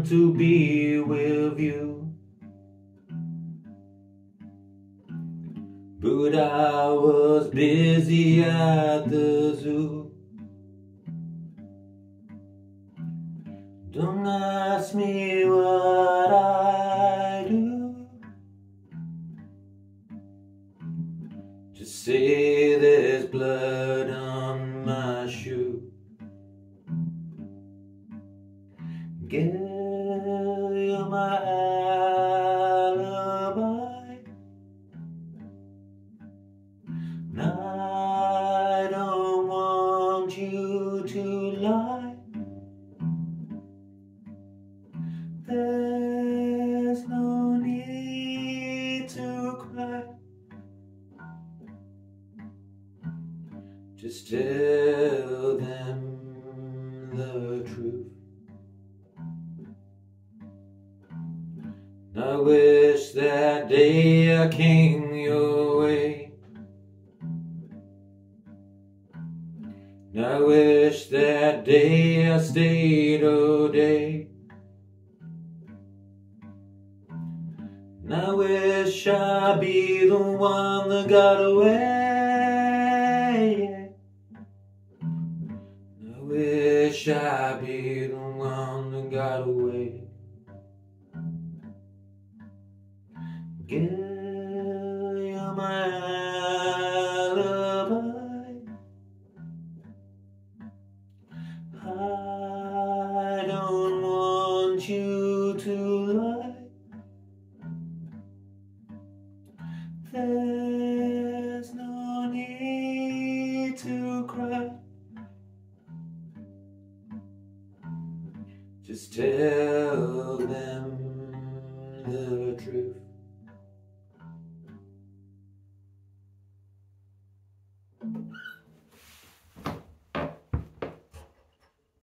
want to be with you, but I was busy at the zoo. Don't ask me what I do, just say there's blood on my shoe. Girl, you're my alibi, and I don't want you to lie. There's no need to cry, just tell them the truth. I wish that day I came your way. I wish that day I stayed all day. I wish I'd be the one that got away. I wish I'd be the one that got away. Girl, you're my alibi. I don't want you to lie. There's no need to cry, just tell them the truth.